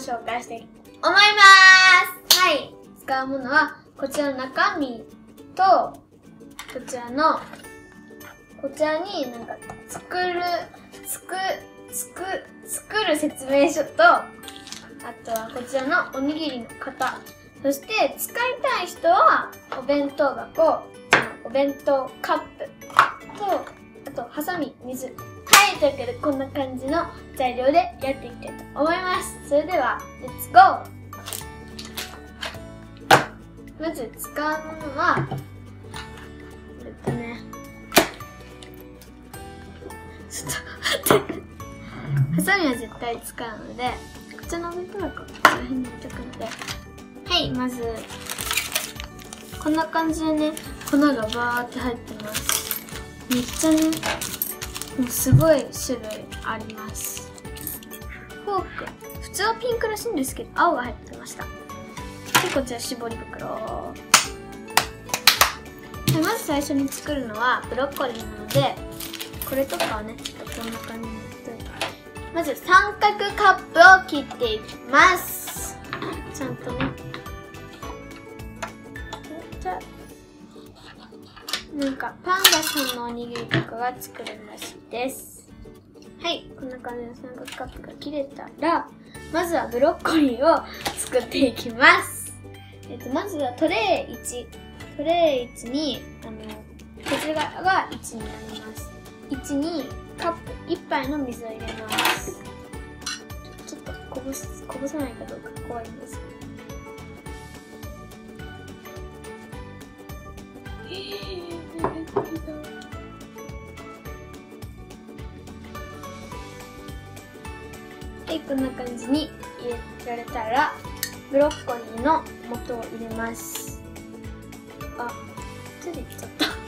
紹介していきたいと思います。はい。使うものは、こちらの中身と、こちらになんか作る説明書と、あとはこちらのおにぎりの型。そして使いたい人はお弁当箱、お弁当カップと、あとハサミ、水。はい、というわけでこんな感じの材料でやっていきたいと思います。それでは、レッツゴー。まず使うものは、ちょっと待って。ハサミは絶対使うので、こちらのお弁当箱、こちら辺に置いておくので、はい、まず、こんな感じでね、粉がバーって入ってます。めっちゃね、もうすごい種類あります。フォーク。普通はピンクらしいんですけど、青が入ってました。で、こちら絞り袋。で、まず最初に作るのはブロッコリーなので、これとかはね、ちょっとこんな感じにやっておいて。まず三角カップを切っていきます。ちゃんとね。じゃあ、なんかパンダさんのおにぎりとかが作れるらしいです。はい、こんな感じの三角カップが切れたら、まずはブロッコリーを作っていきます。まずはトレー1。トレー1に、こちらが1になります。1にカップ1杯の水を入れます。ちょっとこぼさないかどうか怖いんですけど。はい、こんな感じに入れられたら、ブロッコリーの素を入れます。あ、ちょっといっちゃった。はい、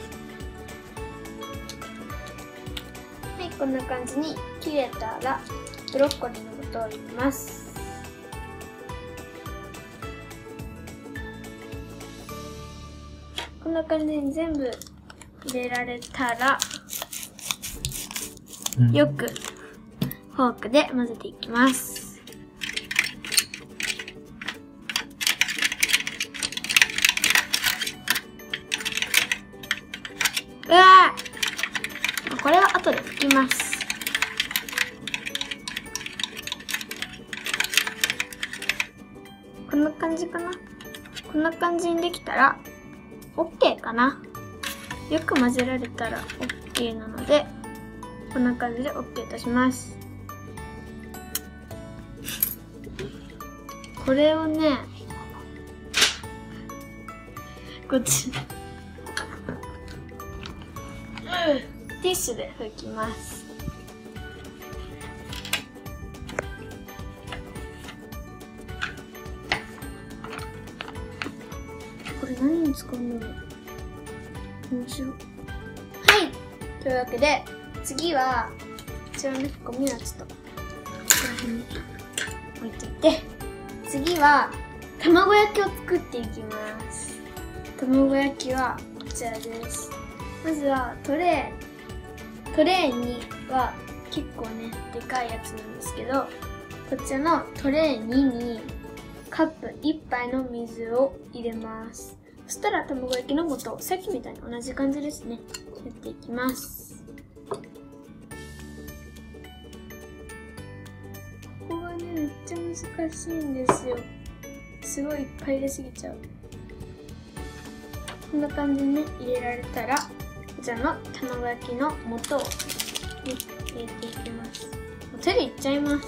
こんな感じに切れたら、ブロッコリーの素を入れます。こんな感じに全部入れられたら、よくフォークで混ぜていきます。うわー、これは後で拭きます。こんな感じかな。こんな感じにできたら OK かな。よく混ぜられたら OK なので、こんな感じで OK とします。これをね、こっちティッシュで拭きます。これ何に使うんだろう。面白い。はい、というわけで次はこちらね、ゴミはちょっとここら辺に置いといて、次は卵焼きを作っていきます。卵焼きはこちらです。まずはトレー2は結構ね、でかいやつなんですけど、こちらのトレー2にカップ1杯の水を入れます。そしたら卵焼きの素、さっきみたいに同じ感じですね。やっていきます。ここがね、めっちゃ難しいんですよ。すごいいっぱい入れすぎちゃう。こんな感じにね、入れられたら、こちらの卵焼きの素を、ね、入れていきます。手でいっちゃいます。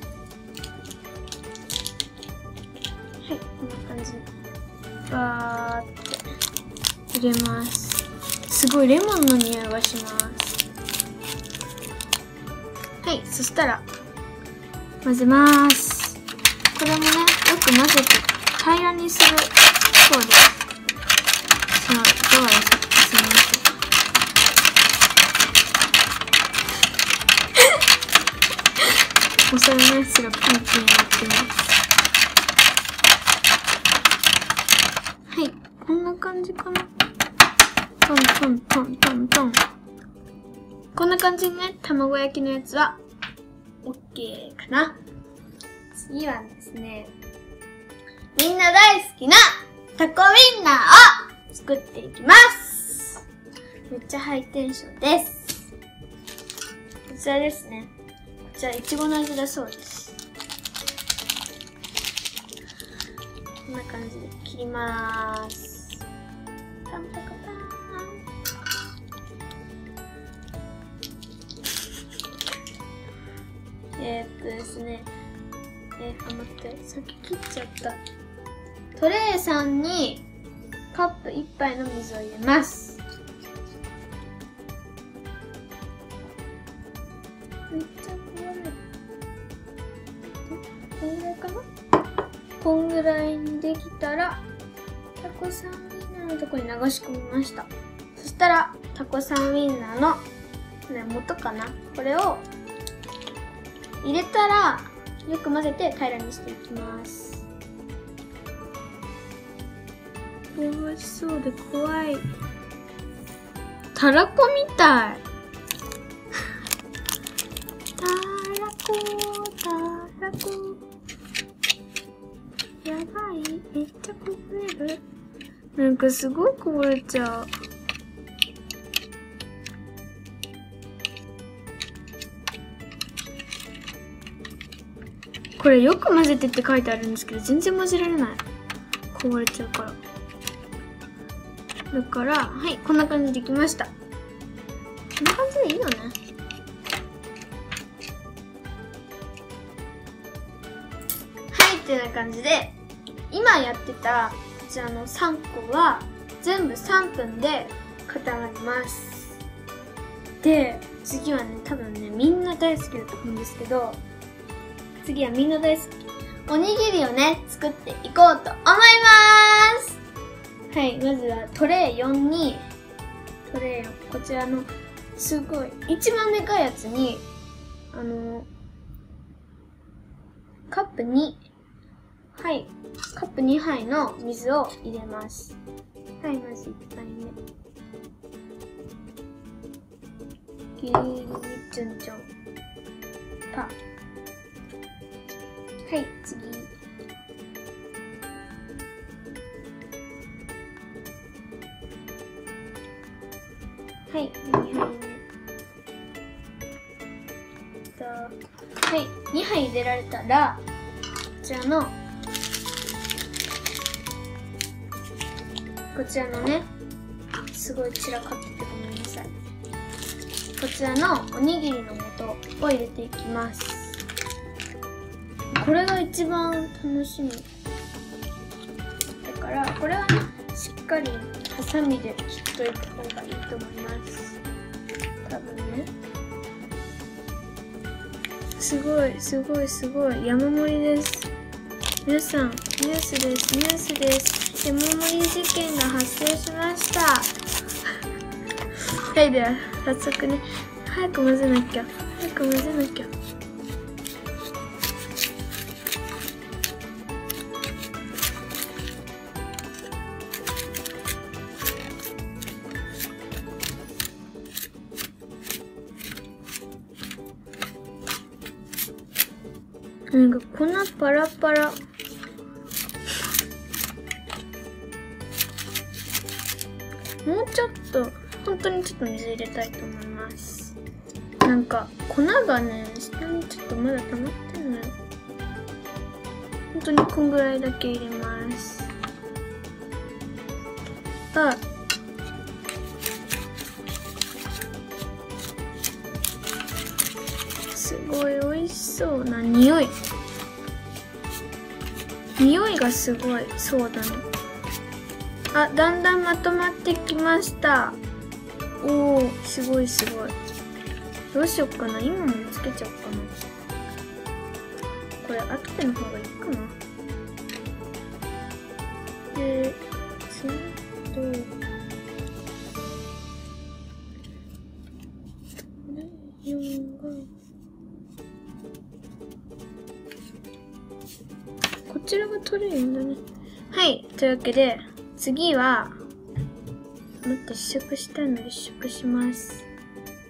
はい、こんな感じにバーって入れます。すごいレモンの匂いがします。はい、そしたら混ぜます。これもね、よく混ぜて平らにするそうです。どうやらすみません。お皿のやつがピンクになってます。はい、こんな感じかな。トントントントントン。こんな感じにね、卵焼きのやつは OK かな。 次はですね、みんな大好きなタコウインナーを作っていきます。めっちゃハイテンションです。こちらですね。こちらイチゴの味だそうです。こんな感じで切りまーす。パンパカパーン。ですね。待って、さっき切っちゃった。トレイさんにカップ1杯の水を入れます。めっちゃ怖い。こんぐらいかな？こんぐらいにできたら、タコさんウインナーのところに流し込みました。そしたら、タコさんウインナーの、元かな？これを入れたら、よく混ぜて平らにしていきます。美味しそうで怖い。たらこみたい。たらこ。やばい。めっちゃこぼれる。なんかすごいこぼれちゃう。これよく混ぜてって書いてあるんですけど、全然混ぜられない。こぼれちゃうから。だから、はい、こんな感じでできました。こんな感じでいいよね。はい、ってな感じで、今やってたこちらの3個は全部3分で固まります。で、次はね、多分ね、みんな大好きだと思うんですけど、次はみんな大好きおにぎりをね、作っていこうと思います。はい、まずはトレイ4に、トレイ4、こちらのすごい一番でかいやつに、カップ2、はい、カップ2杯の水を入れます。はい、まず1杯目。ギリギリチュンチョン。パ。はい、次。はい、2杯目。はい、2杯入れられたら、こちらのね、すごい散らかっててごめんなさい。こちらのおにぎりの素を入れていきます。これが一番楽しみ。だから、これはね、しっかりハサミで切っといた方がいいと思います。多分ね。すごい。山盛りです。皆さん、ニュースです。山盛り事件が発生しました。はい、では、早速ね、早く混ぜなきゃ。なんか粉パラパラ。もうちょっと、本当にちょっと水入れたいと思います。なんか粉がね、下にちょっとまだ溜まってんのよ。本当にこんぐらいだけ入れます。すごい美味しそうな匂い。匂いがすごい、そうだね。あ、だんだんまとまってきました。おー、すごい。どうしよっかな。今もつけちゃおうかな。これ、後での方がいいかな。で、こちらが取れるんだね。はい。というわけで、次は、待って、試食したいので試食します。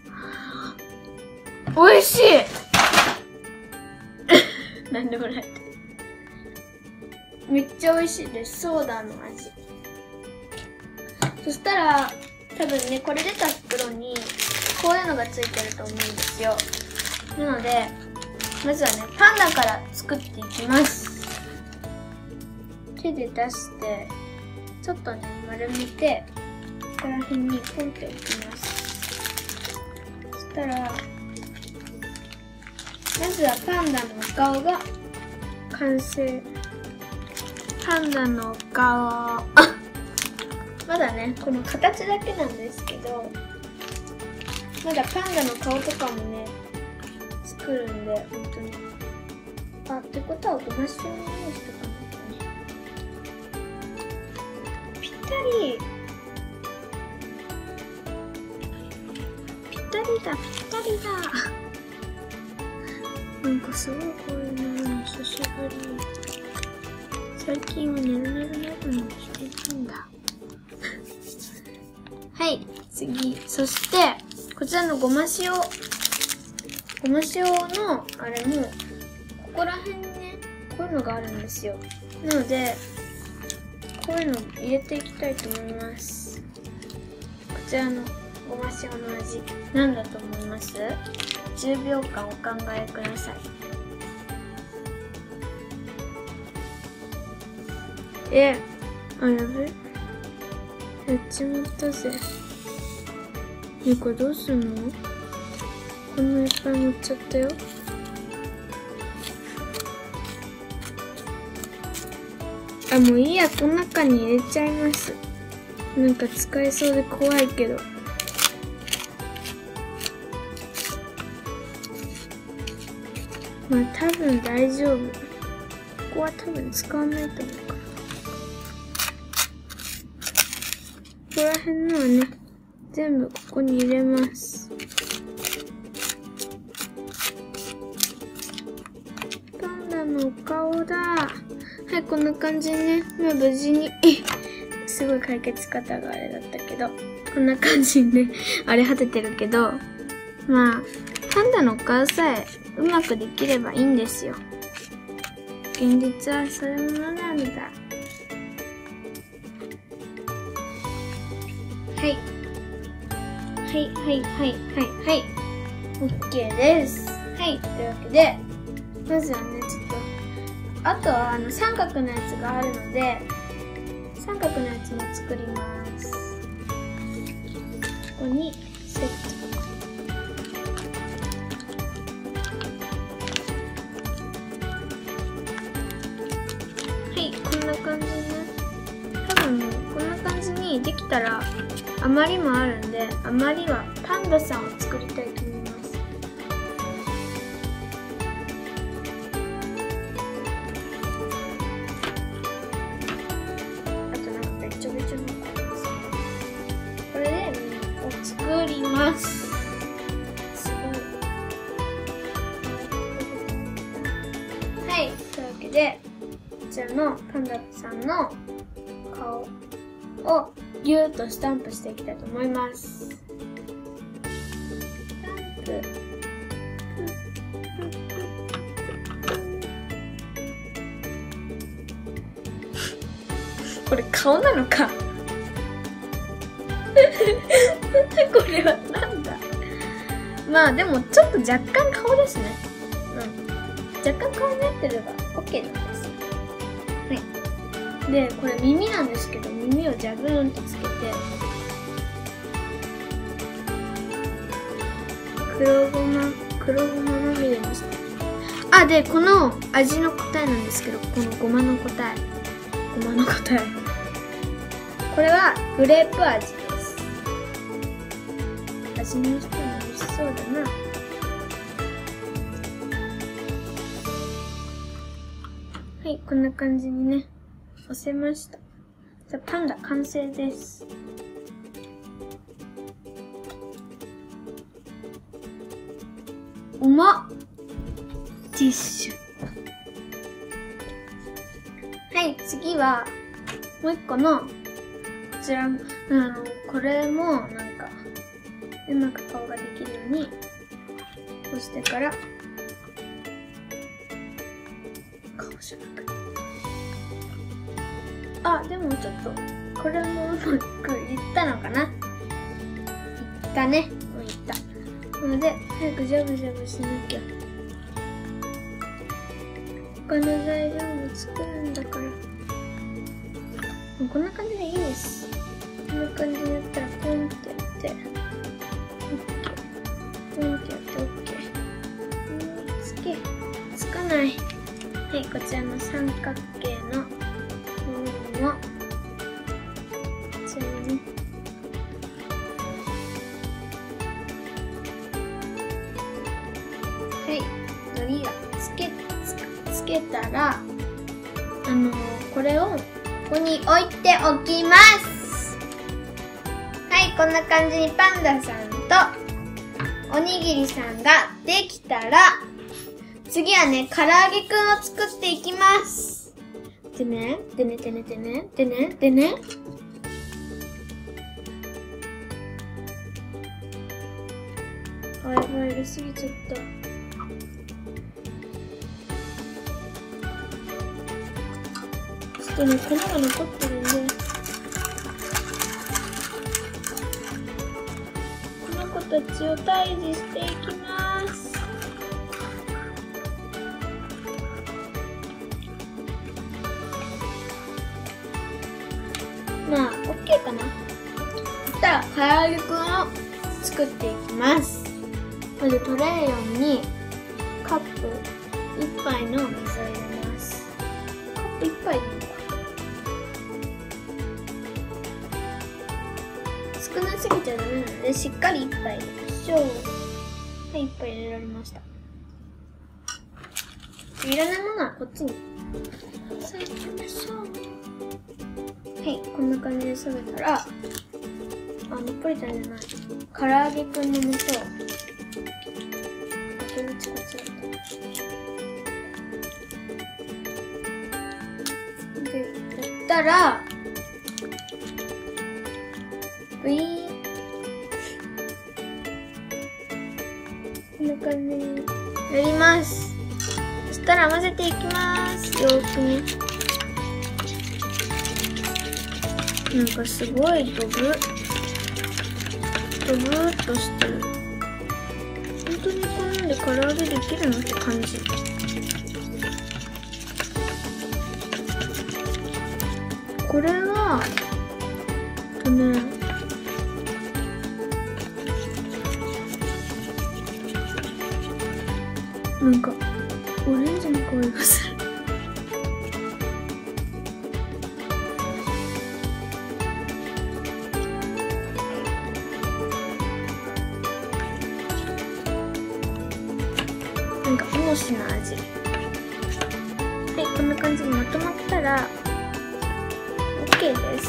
美味しいなんでもない。 めっちゃ美味しいです。ソーダの味。そしたら多分ね、これ出た袋にこういうのがついてると思うんですよ。なのでまずはね、パンダから作っていきます。手で出してちょっとね、丸めてここら辺にポンって置きます。そしたらまずはパンダのお顔が完成。パンダのお顔まだね、この形だけなんですけど、まだパンダの顔とかもね作るんで、本当に。あ、ってことはごま塩の用意しとかなきゃね。ぴったり。ぴったりだ、ぴったりだ。なんかすごいこういうの久しぶり。最近はねるねるねるのしているんだ。はい、次。そして、こちらのごま塩の、あれも、ここら辺にね、こういうのがあるんですよ。なので、こういうの入れていきたいと思います。こちらのごま塩の味、何だと思います？ 10 秒間お考えください。あ、やべ。やっちまったぜ。これどうすんの？こんないっぱい乗っちゃったよ。あ、もういいや、この中に入れちゃいます。なんか使えそうで怖いけど。まあ多分大丈夫。ここは多分使わないと思うから。ここら辺のはね、全部ここに入れます。パンダのお顔だ。はい、こんな感じにね、まあ無事にすごい解決方があれだったけど、こんな感じにね、荒れ果ててるけど、まあ、パンダのお顔さえうまくできればいいんですよ。現実はそういうものなんだ。はい。はい、はい、はい、はい、はい。OK です。はい、というわけで、まずはね、ちょっと、あとは三角のやつがあるので、三角のやつも作ります。ここにセット。はい、こんな感じね。多分こんな感じにできたら余りもあるんで、余りはパンダさんを作りたいと思います。あとなんかべちょべちょのがあります。これで作ります。すごい。はい、というわけでこちらのパンダさんの顔をギューッとスタンプしていきたいと思います。スタンプ。これ顔なのかこれはなんだ。まあでもちょっと若干顔ですね。若干顔になってれば OK なんです。はい。で、これ耳なんですけど、耳をジャブーンとつけて、黒ごままみれにして。あ、で、この味の答えなんですけど、このごまの答え。これはグレープ味です。味にしても美味しそうだな。はい、こんな感じにね、押せました。じゃあ、パンダ完成です。うまっ！ティッシュ。はい、次は、もう一個の、こちら、これも、なんか、うまく顔ができるように、こうしてから、顔じゃなくて、 あ、でもちょっと、これもうまくいったのかな。いったね。もういった。なので、早くジャブジャブしなきゃ。他の材料も作るんだから。もうこんな感じでいいです。こんな感じでやったら、ポンってやって、ポンってやって、OK。つかない。はい、こちらの三角形の部分を、こちらね。はい、のりがつけたら、これをここに置いておきます。はい、こんな感じにパンダさんとおにぎりさんができたら、次はね、唐揚げくんを作っていきます。でね。あ、やばい、入れすぎちゃった。ちょっとね、粉が残ってるんで、この子たちを退治していきます。まあ、OK かな。そしたら、唐揚げくんを作っていきます。まずトレー4にカップ1杯の水を入れます。カップ1杯でいいんだ。少なすぎちゃダメなので、しっかり1杯入れましょう。はい、1杯入れられました。いらないものはこっちにさあ、行きましょう。はい、こんな感じで冷めたら、ナポリタンじゃない、唐揚げくんの素を、こっちで、やったら、ブイーン。こんな感じにやります。そしたら混ぜていきます。よーくね。なんかすごいドブーっとしてる。本当にこんなんで唐揚げできるのって感じ。これはなんかオレンジの香りがする。なんかおもしの味。はい、こんな感じにまとまったら OK です。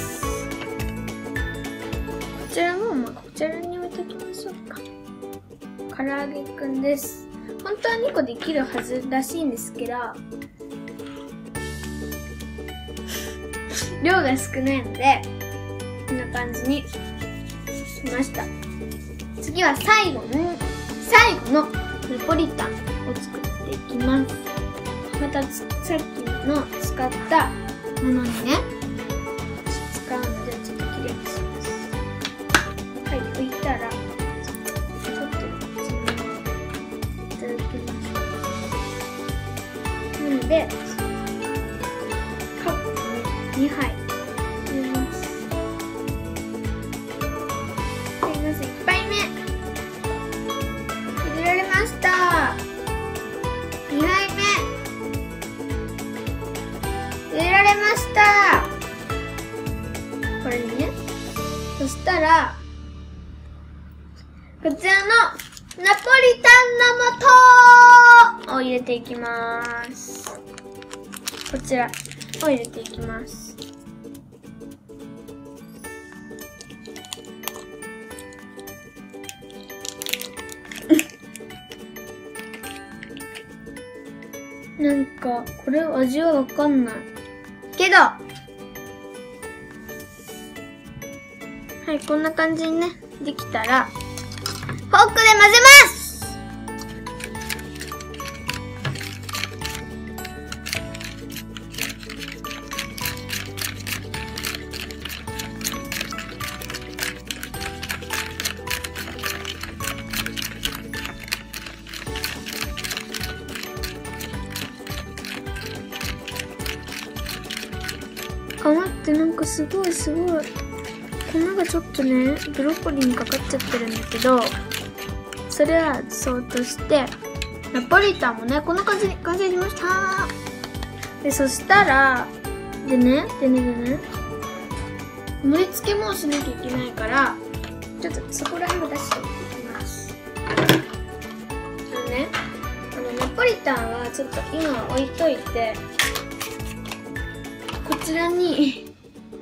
こちらもこちらに置いておきましょうか。唐揚げくんです。本当は2個できるはずらしいんですけど、量が少ないのでこんな感じにしました。次は最後のナポリタンを作っていきます。またさっきの使ったものにね、使うのでちょっときれいにします。はい、拭いたらちょっといただきます。なのでカップに2杯入れます。はい、まず1杯目入れられました。2杯目入れられました。これにね。そしたらこちらのナポリタンの素を入れていきます。こちらを入れていきます。なんかこれ味はわかんないけど、はい、こんな感じにねできたらフォークで混ぜます。 で、なんかすごい粉がちょっとね、ブロッコリーにかかっちゃってるんだけど、それはそうとして、ナポリタンもね、こんな感じに完成しました。で、そしたら、でね、盛り付けもしなきゃいけないから、ちょっとそこら辺を出していきます。ナポリタンはちょっと今置いといて、こちらに、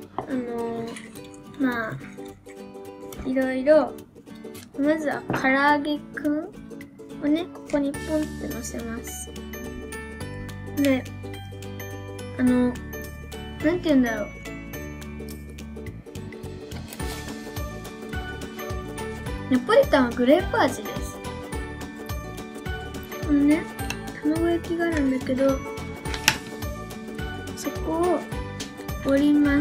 まあ、いろいろ、まずは唐揚げくんをね、ここにポンって乗せます。で、なんて言うんだろう。ナポリタンはグレープ味です。ね、卵焼きがあるんだけど、そこを折ります。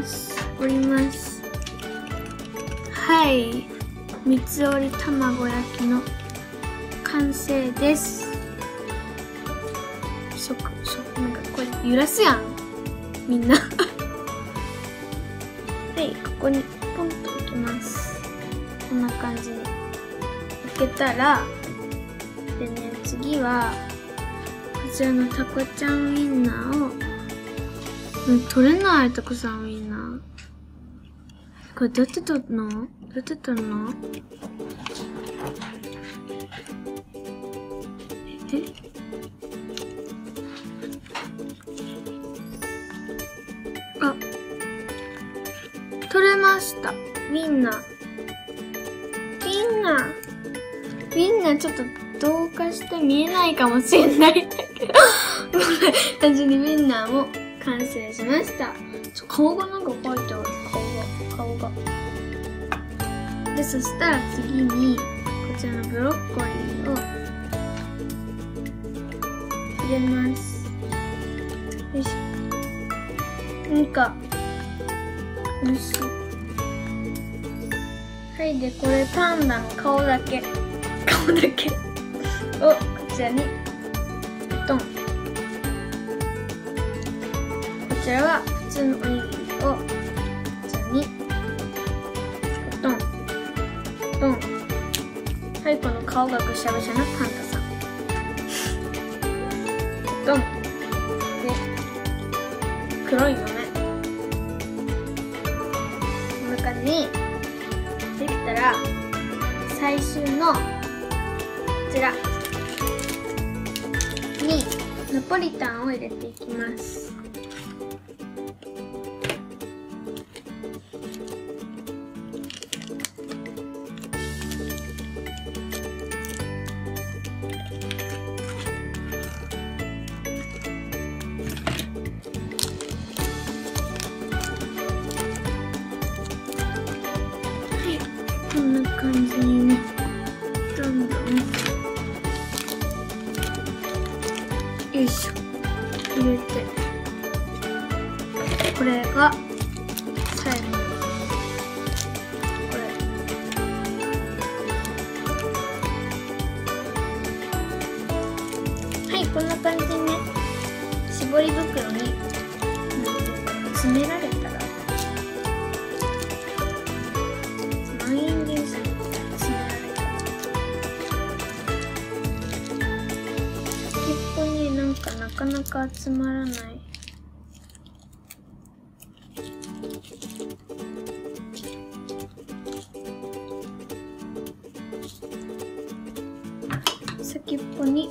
はい。三つ折り卵焼きの完成です。なんかこれ揺らすやん。みんな。はい、ここにポンと置きます。こんな感じに。置けたら、でね、次は、こちらのタコちゃんウインナーを、取れないタコさんウインナー。これどうやって取るの？あ、取れました。ウインナーちょっと同化して見えないかもしれないんだけど単純にウインナーも完成しました。顔がなんか描いてある。顔が。で、そしたら次に、こちらのブロッコリーを入れます。よいしょ。なんか、よいしょ。はい、で、これパンダの顔だけをこちらにドン。こちらは普通のおにぎりをこちらにドン。はい、この顔がぐしゃぐしゃなパンダさん。ドン。で、黒い豆。こんな感じにできたら、最終のこちらにナポリタンを入れていきます。こんな感じにね、どんどんよいしょ入れて、これが最後にこれはい、こんな感じにね、絞り袋に詰められたら満員電車に詰められた先っぽになんかなかなか集まらない。先っぽに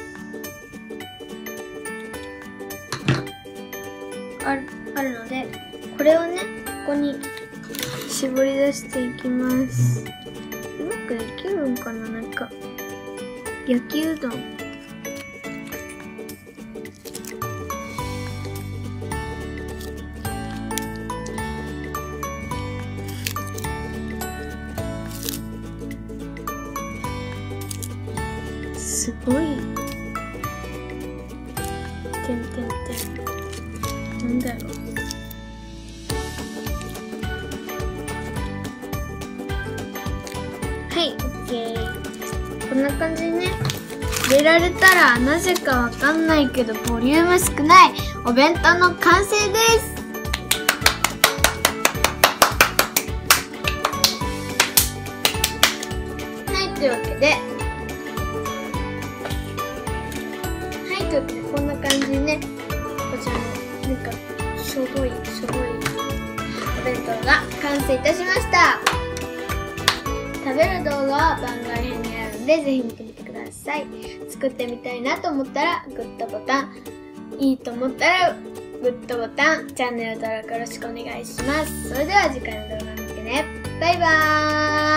あるので、これをね、ここに絞り出していきます。うまくできるんかな。なんか焼きうどん。すごい。なんだろう。はい、OK。こんな感じにね、入れられたらなぜかわかんないけどボリューム少ないお弁当の完成です。 というわけで、というわけでこんな感じでね、こちらのなんかしょぼいお弁当が完成いたしました。食べる動画は番外編にあるのでぜひ見てみてください。作ってみたいなと思ったらグッドボタン、いいと思ったらグッドボタン、チャンネル登録よろしくお願いします。それでは次回の動画見てね。バイバーイ。